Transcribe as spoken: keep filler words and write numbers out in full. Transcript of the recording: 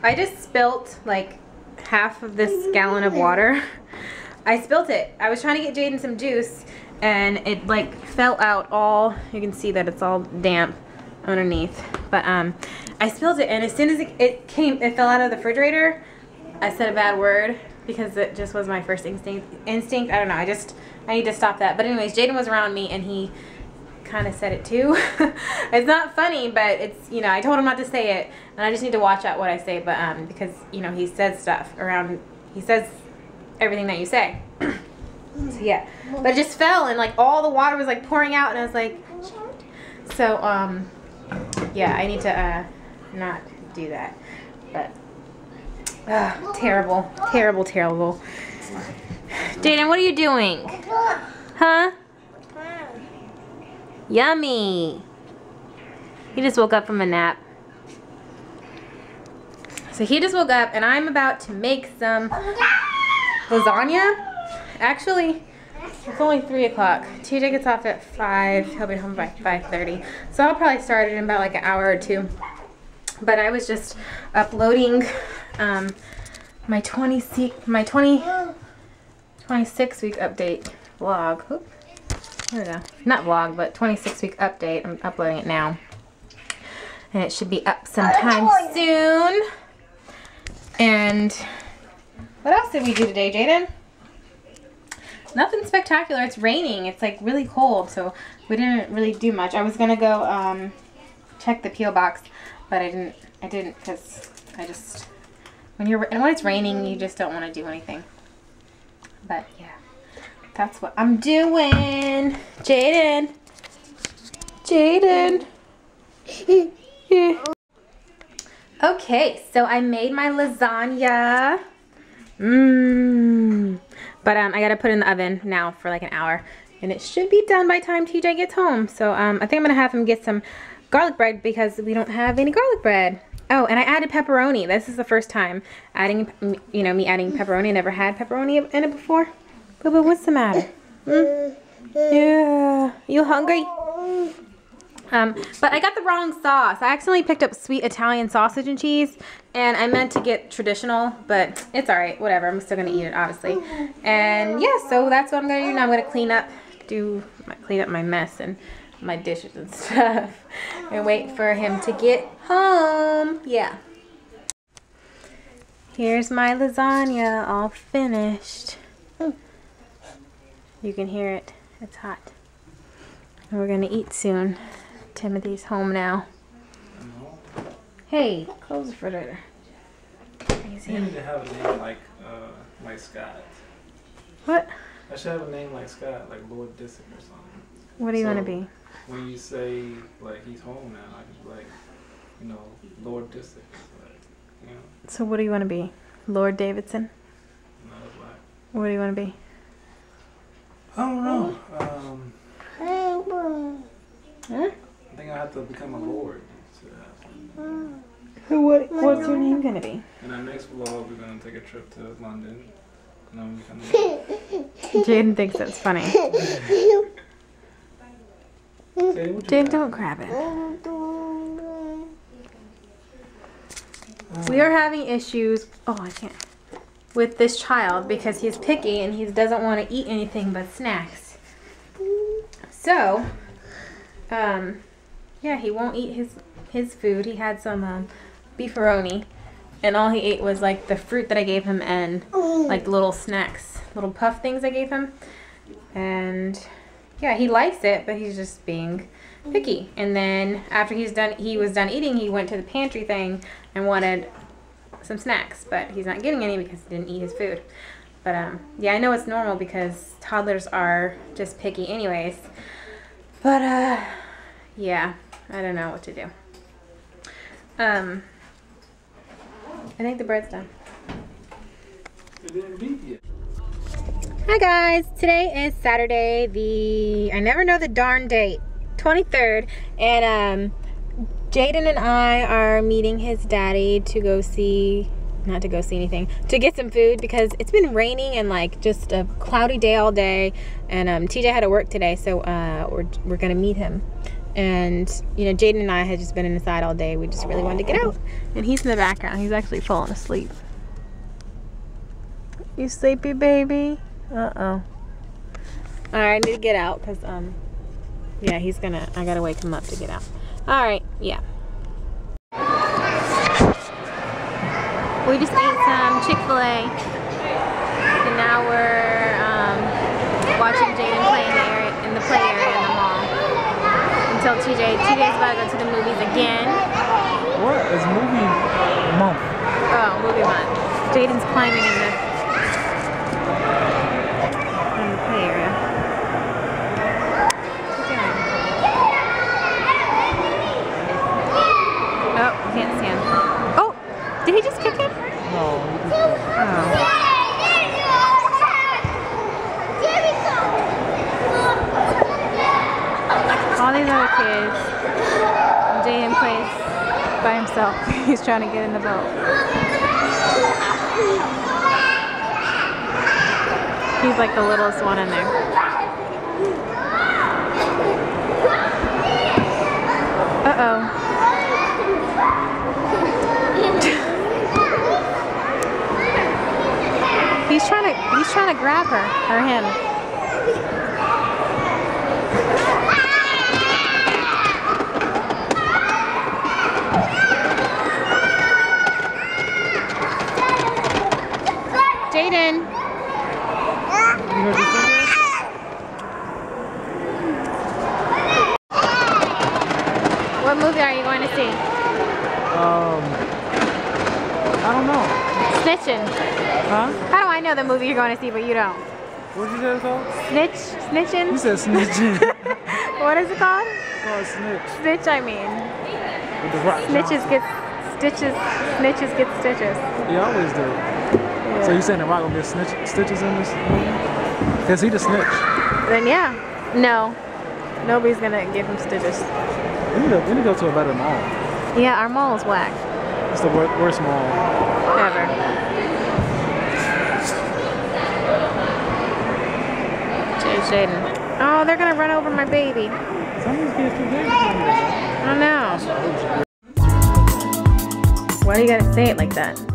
I just spilt like half of this gallon of water. I spilt it. I was trying to get Jaden some juice and it like fell out all, you can see that it's all damp underneath. But um, I spilled it, and as soon as it, it came, it fell out of the refrigerator, I said a bad word because it just was my first instinct. Instinct, I don't know, I just, I need to stop that. But anyways, Jaden was around me and he kind of said it too. It's not funny, but it's, you know, I told him not to say it, and I just need to watch out what I say, but um, because, you know, he says stuff around, he says everything that you say. So yeah, but it just fell, and like all the water was like pouring out, and I was like, so um, yeah, I need to uh, not do that, but uh, terrible, terrible, terrible. Jaden, what are you doing? Huh? Yummy. He just woke up from a nap. So he just woke up, and I'm about to make some lasagna. Actually, it's only three o'clock. T J gets off at five. He'll be home by five thirty. So I'll probably start it in about like an hour or two. But I was just uploading um, my twenty my twenty, twenty-six week update vlog. Oop. There we go. Not vlog, but twenty-six week update. I'm uploading it now. And it should be up sometime soon. And what else did we do today, Jaden? Nothing spectacular. It's raining. It's like really cold, so we didn't really do much. I was gonna go um, check the P O box, but I didn't. I didn't because I just when you're and when it's raining, you just don't want to do anything. But yeah, that's what I'm doing. Jaden, Jaden. Okay, so I made my lasagna. Mmm. But um, I gotta put it in the oven now for like an hour, and it should be done by the time T J gets home. So um, I think I'm gonna have him get some garlic bread because we don't have any garlic bread. Oh, and I added pepperoni. This is the first time adding, you know, me adding pepperoni. I never had pepperoni in it before. But, but what's the matter? Mm? Yeah, you hungry? Um, but I got the wrong sauce. I accidentally picked up sweet Italian sausage and cheese, and I meant to get traditional, but it's alright, whatever. I'm still gonna eat it, obviously. And yeah, so that's what I'm gonna do now. I'm gonna clean up, do, clean up my mess and my dishes and stuff, and wait for him to get home. Yeah. Here's my lasagna, all finished. You can hear it. It's hot. And we're gonna eat soon. Timothy's home now. Hey, close the refrigerator. Crazy. You need to have a name like uh, like Scott. What? I should have a name like Scott, like Lord Disick or something. What do you so want to be? When you say like he's home now, I can be like, you know, Lord Disick. Like, you know. So what do you want to be? Lord Davidson? No, it's like. What do you want to be? I don't know. Um, huh? I think I have to become a lord. Who? What? What's your name gonna be? In our next vlog, we're gonna take a trip to London. And I'm becoming. Jaden thinks that's funny. Jaden, don't grab it. We are having issues. Oh, I can't. With this child because he's picky and he doesn't want to eat anything but snacks. So, um, yeah, he won't eat his his food. He had some um, beefaroni, and all he ate was like the fruit that I gave him and like the little snacks, little puff things I gave him. And yeah, he likes it, but he's just being picky. And then after he's done, he was done eating, he went to the pantry thing and wanted some snacks, but he's not getting any because he didn't eat his food. But um, yeah, I know it's normal because toddlers are just picky anyways. But uh, yeah, I don't know what to do. Um, I think the bread's done. It didn't beat yet. Hi guys, today is Saturday, the, I never know the darn date, twenty-third, and um, Jaden and I are meeting his daddy to go see, not to go see anything, to get some food because it's been raining and like just a cloudy day all day, and um, T J had to work today, so uh, we're, we're gonna meet him And, you know, Jaden and I had just been inside all day. We just really wanted to get out. And he's in the background. He's actually falling asleep. You sleepy, baby? Uh-oh. Alright, I need to get out because, um, yeah, he's gonna, I gotta wake him up to get out. Alright, yeah. We just ate some Chick-fil-A. And now we're, um, watching Jaden play in the, area, in the play area in the mall. Until T J, T J's about to go to the movies again. What? It's movie month. Oh, movie month. Jaden's climbing in the, in the play area. What's he doing? Oh, can't see him. Oh, did he just kick him? No. Oh. All these other kids, Jaden plays by himself. He's trying to get in the boat. He's like the littlest one in there. Uh-oh. He's trying to he's trying to grab her or him. Jaden. What movie are you going to see? Um, I don't know. Snitching. Huh? How do I know the movie you're going to see, but you don't? What did you say it's called? Snitch? Snitching? You said snitching. What is it called? It's called snitch. Snitch, I mean. With the rock Snitches Johnson. get stitches. Snitches get stitches. He always do. Yeah. So you saying the Rock gonna get snitch, stitches in this movie? Cause he the snitch. Then yeah. No. Nobody's gonna give him stitches. We need, to, we need to go to a better mall. Yeah, our mall is whack. It's the wor worst mall. Ever. Jaden. Oh, they're gonna run over my baby. Some of these kids too big. I don't know. Why do you gotta say it like that?